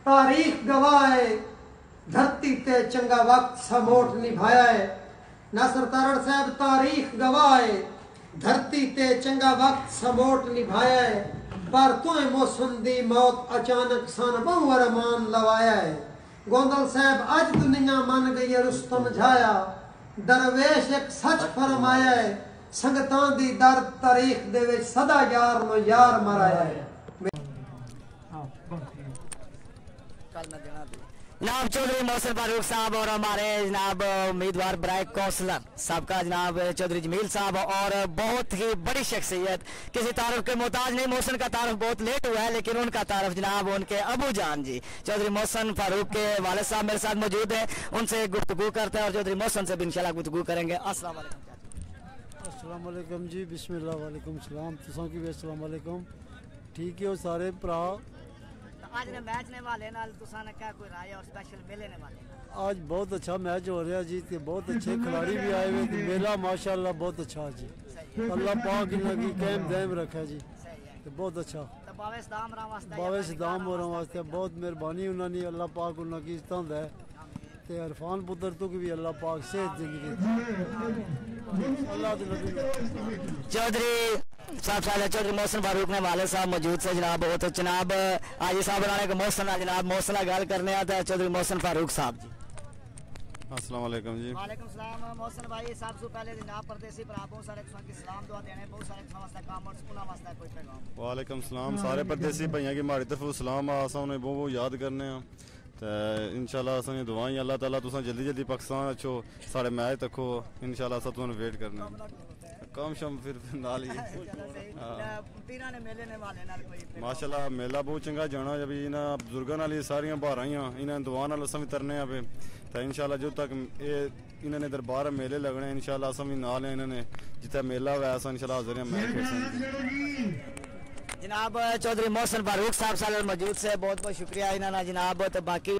तारीख गवाह है, धरती ते चंगा वक्त समोट निभाया है। नासर तारड़ साहब तारीख गवाह है, धरती ते चंगा वक्त समोट निभाया है, पर तुए मौसम दी मौत अचानक सन बहु अरमान लवाया है। गोंदल साहब अज दुनिया मन गई है रुस्तम झाया, दरवेश एक सच फरमाया है, संगतां दी दर्द तारीख दे विच सदा यार नो यार मराया है। जनाब चौधरी मोहसिन फारूक साहब और हमारे जनाब उम्मीदवार बराए कौंसलर सबका जनाब चौधरी जमील साहब और बहुत ही बड़ी शख्सियत, किसी तारुफ के मोहताज नहीं। मोहसिन का तारुफ बहुत लेट हुआ है, लेकिन उनका तारुफ जनाब उनके अबू जान जी चौधरी मोहसिन फारूक के वालिद साहब मेरे साथ मौजूद है, उनसे गुफ्तगू करते हैं और चौधरी मोहसिन से भी इंशाल्लाह गुफ्तगू करेंगे। अस्सलाम वालेकुम जी, बिस्मिल्लाह वालेकुम सलाम, तुसां की भी अस्सलाम वालेकुम। ठीक है हो सारे भरा। आज ने मैच ने वाले नाल तुसां ने क्या कोई राय और स्पेशल मेले ने वाले? आज बहुत अच्छा मैच हो रहा जी, ते बहुत अच्छे खिलाड़ी भी आए हुए, मेला माशाल्लाह बहुत अच्छा जी। अल्लाह पाक इनकी कायम दायम रखा जी, ते बहुत अच्छा। बावे सदाम होर वास्ते बहुत मेहरबानी उन्होंने, अल्लाह पाक उन्होंने इज्जत दे, ते इरफान पुत्र तो भी अल्लाह पाक सेहत जिंदगी अल्लाह दे नबी। चौधरी साहब चौधरी मोहसिन फारूक ने वाले साहब मौजूद से जनाब हो, तो जनाब आज साहब बनाने के मोहसिन जनाब मोहसिन गल करने आता है चौधरी मोहसिन फारूक साहब जी। अस्सलाम वालेकुम जी। वालेकुम सलाम मोहसिन भाई साहब से पहले जनाब परदेसी भरा बहुत सारे की सलाम दुआ देने, बहुत सारे वास्ते काम और सुना वास्ते कोई पैगाम। वालेकुम सलाम सारे परदेसी भाइयों की हमारी तरफ सलाम आसा उन्हें बहुत याद करने हैं, तो इंशाल्लाह असें दुआएं अल्लाह ताला तुसां जल्दी जल्दी पाकिस्तान अच्छो सारे मैच तको इंशाल्लाह सब तुहानू वेट करने काम शम फिर नाल ही माशाल्लाह मेला बहुत चंगा जाना जब इन्हां बुजुर्गां नाल सारियां बहारां इन्हां दुआ नाल असां भी तरने आ पे, तो इंशाल्लाह जो तक ये इन्होंने दरबार मेले लगने इंशाल्लाह असां भी नाल इन्होंने जितना मेला हुआ असां इंशाल्लाह हाज़िर हैं मैच खेल जनाब चौधरी मोहसिन फारूक साहब साल मौजूद से बहुत बहुत शुक्रिया इन्होंने जनाब। तो बाकी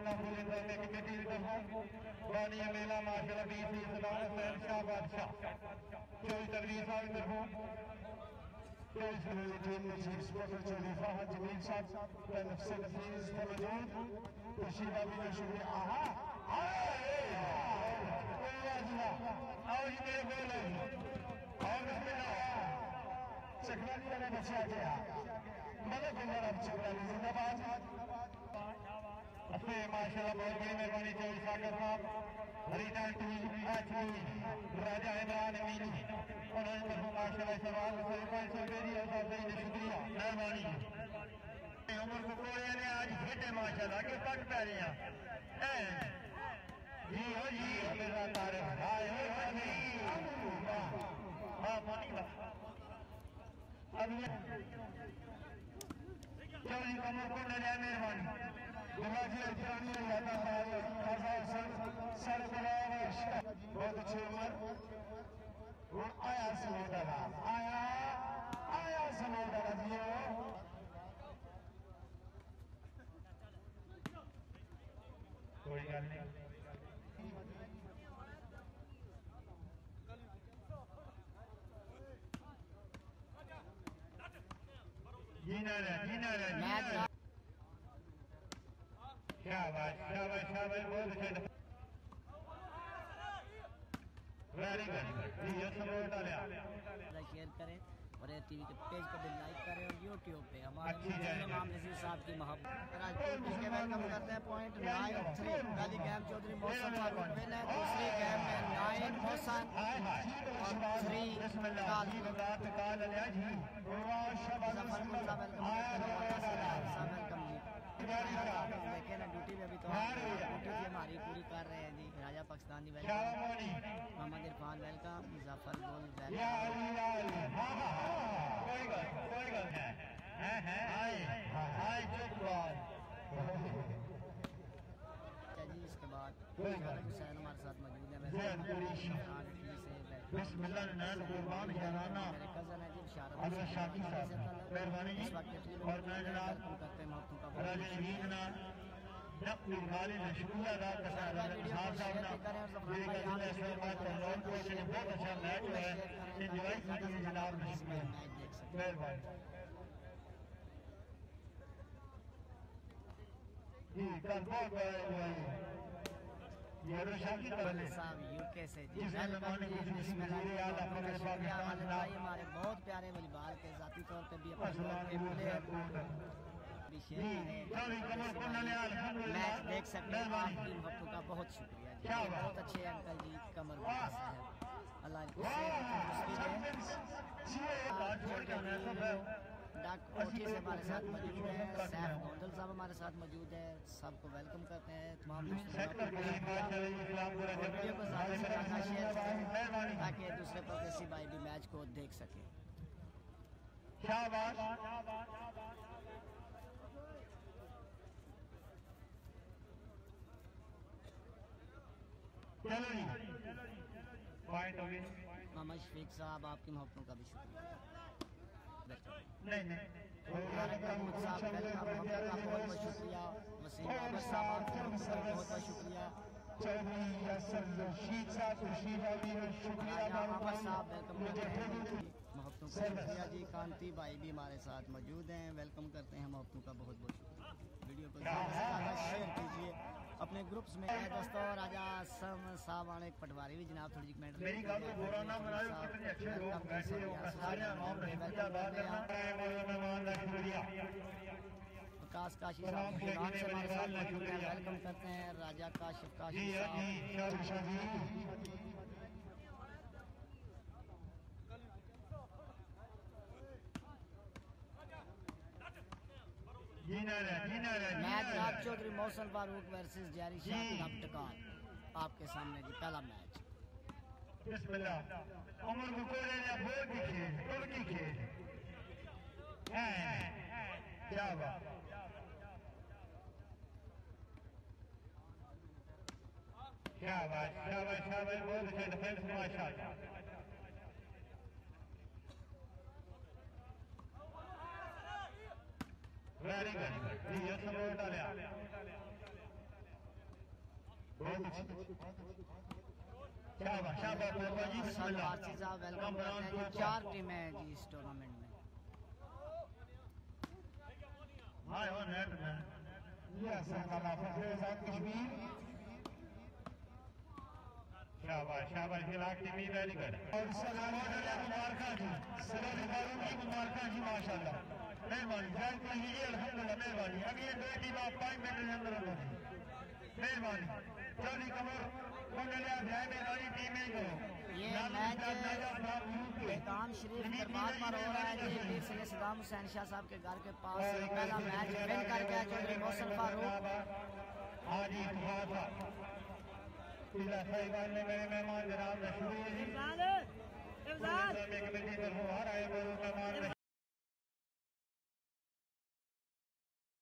माशाल्लाह बहुत बड़ी मेहरबानी चौधरी सागर साहब हरीदान टीवी राजा इमरान अमीन उन्होंने तरफ माशाल्लाह सवाल 500 रुपए दी और शुक्रिया मेहरबानी। उमर कुकोड़िया ने आज हिट है माशाल्लाह के कट पै रहे हैं जी हो जी मेरा तारीफ हाय हो जी हां पानी का अब चौधरी कमर को ले जाए मेहरबानी बहुत अच्छी उम्र आया समोदारा आया समोदारा जियो कोई गल नहीं जीना रहा शाबाश शाबाश शाबाश बहुत अच्छा वेरी गुड ये सपोर्ट डालिया शेयर करें और ये टीवी के पेज को भी लाइक करें और यूट्यूब पे हमारे इमाम नजीर साहब की मोहब्बत इसके वेलकम करते हैं पॉइंट 9-3 पहली गेम चौधरी मोहसिन फारूक विन है, दूसरी गेम में 9 मोहसिन और 3 निकाल लिया जी देखे ना ड्यूटी पे अभी तो ड्यूटी हमारी पूरी कर रहे हैं जी। Raja Pakistan ji welcome, Mohammad Irfan welcome, Muzaffar Gol ji. इसके बाद हुसैन हमारे साथ मौजूद है, मेरे कजन है जी जी कल बहुत बड़ा हुआ है ये रोशा की तरफ है साहब यूके से जी जिसने वेलकम जी बिस्मिल्लाह शुक्रिया वाले भाई हमारे बहुत प्यारे वलीबाल के जाती तौर पे भी अपने मैच देख सकते हैं आपकी मोहब्बतों का बहुत शुक्रिया जी बहुत अच्छे अंकल जी कमर साहब अल्लाह डॉक्टर कोठी से हमारे साथ मौजूद है सैफ गोंदल साहब हमारे साथ मौजूद है सबको वेलकम करते हैं तमाम वीडियो को ज़्यादा से ज़्यादा शेयर करें ताकि दूसरे परदेसी भाई भी मैच को देख सके मोहम्मद शफीक साहब आपकी मोहब्बतों का भी शुक्रिया नहीं साहब वेलकम का बहुत बहुत शुक्रिया वसीम बाबर साहब आपकी मोहब्बतों का बहुत बहुत शुक्रिया साहब वेलकम मोहब्बतों का शुक्रिया जी कांति भाई भी हमारे साथ मौजूद हैं वेलकम करते हैं मोहब्बतों का बहुत बहुत शुक्रिया वीडियो को ज़्यादा से ज़्यादा शेयर कीजिए अपने ग्रुप्स में दोस्तों राजा साहब आने पटवारी भी जनाब थोड़ी कमेंट मेरी गल तो बुरा ना मनाओ कितने अच्छे लोग बैठे हो सारे नाम विकास काशी साहब गुजरात से हमारे साथ मौजूद हैं वेलकम करते हैं राजा काशिफ काशी साहब मैच जनाब चौधरी मौसम फारूक वर्सेस जारी शाह टकार आपके सामने जी पहला मैच बिस्मिल्लाह उमर मुकोले ने बहुत दिखे तुर्की के क्या बात शाबाश शाबाश शाबाश बहुत अच्छे डिफेंस माशाल्लाह वेरी गुड ये सपोर्ट आ गया बहुत अच्छी शाबाश शाबाश बाबा जी बिस्मिल्लाह साहब वेलकम करते हैं जी 4 टीमें हैं जी इस टूर्नामेंट में हाय ऑन नेट में ये सरकाला फखरे साहब कश्मीर शाबाश शाबाश खिलाफ टीमी वेरी गुड और सलाम मुबारक जी सलाम की मुबारक जी माशाल्लाह मेहरबानी जान कीजिए अल्हम्दुलिल्लाह मेहरबानी अगले 2 टीम आप 5 मिनट के अंदर मेहरबानी चौधरी कमर मंडलिया जाए मेरी टीमें को ये मैच बेकाम शरीफ दरबार पर हो रहा है जी वीर सैयद सदाम हुसैन शाह साहब के घर के पास पहला मैच विन कर गया चौधरी मौसम फारूक आज ही इला साहिबान ने मेरे मेहमान जनाब नशूरी जी कमेटी तरफ